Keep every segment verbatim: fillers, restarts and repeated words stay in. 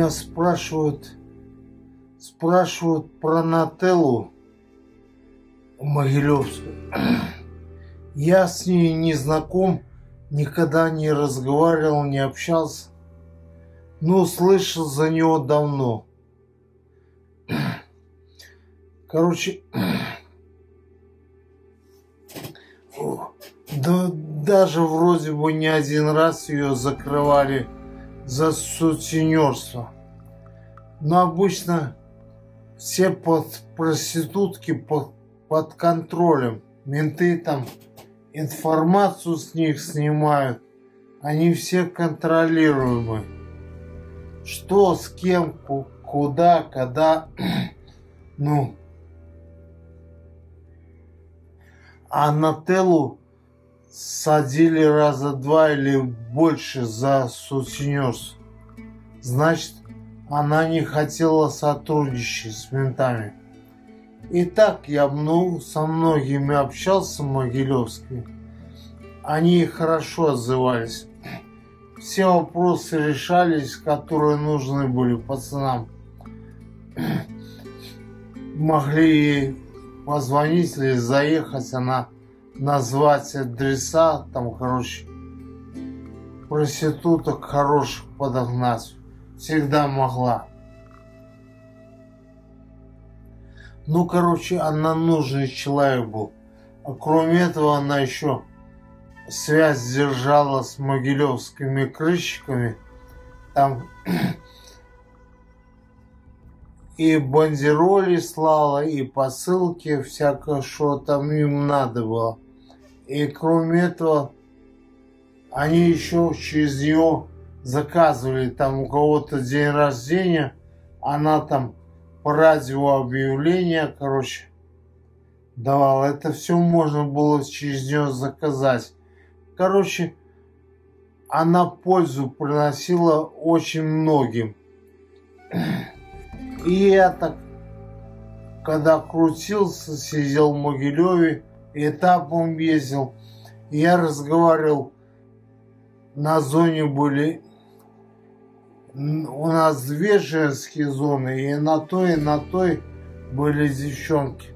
меня спрашивают, спрашивают про Нателлу Могилевскую. Я с ней не знаком, никогда не разговаривал, не общался, но слышал за него давно. Короче, да, даже вроде бы не один раз ее закрывали за сутенерство. Но обычно все под проститутки под, под контролем. Менты там информацию с них снимают. Они все контролируемы. Что, с кем, куда, когда. Ну. А Нателлу садили раза два или больше за сутенерство. Значит, она не хотела сотрудничать с ментами. И так я ну, со многими общался, Могилевскими. Они хорошо отзывались. Все вопросы решались, которые нужны были пацанам. Могли ей позвонить или заехать, она назвать адреса, там, короче, проституток хороших подогнать. Всегда могла. Ну, короче, она нужный человек был. А кроме этого, она еще связь держала с могилевскими крысчиками. Там и бандероли слала, и посылки, всякое, что там им надо было. И кроме этого, они еще через нее заказывали, там у кого-то день рождения, она там по радио объявления, короче, давала. Это все можно было через нее заказать. Короче, она пользу приносила очень многим. И я так, когда крутился, сидел в Могилеве, этапом ездил, я разговаривал, на зоне были, у нас две женские зоны, и на той, и на той были девчонки.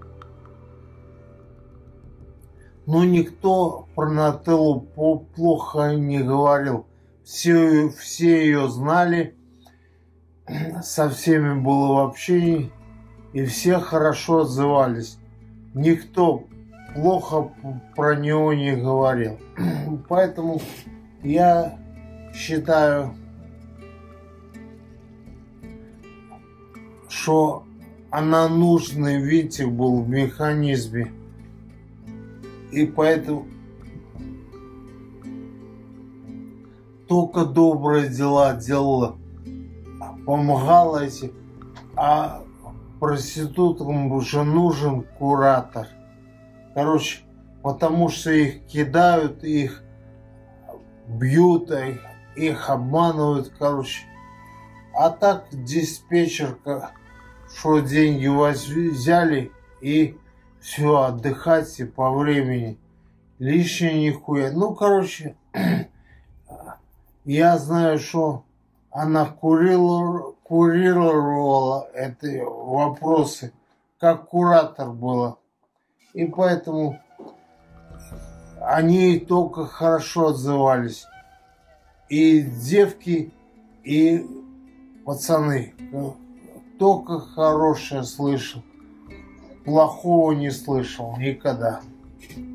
Но никто про Нателлу плохо не говорил. Все, все ее знали, со всеми было в общении, и все хорошо отзывались. Никто плохо про него не говорил. Поэтому я считаю, что она нужный винтик был в механизме. И поэтому только добрые дела делала, помогала эти, а проституткам уже нужен куратор. Короче, потому что их кидают, их бьют, их, их обманывают, короче. А так диспетчерка, что деньги взяли и все, отдыхайте по времени. Лишнее нихуя. Ну, короче, я знаю, что она курила, курировала эти вопросы, как куратор была. И поэтому они только хорошо отзывались. И девки, и пацаны. Только хорошее слышал. Плохого не слышал никогда.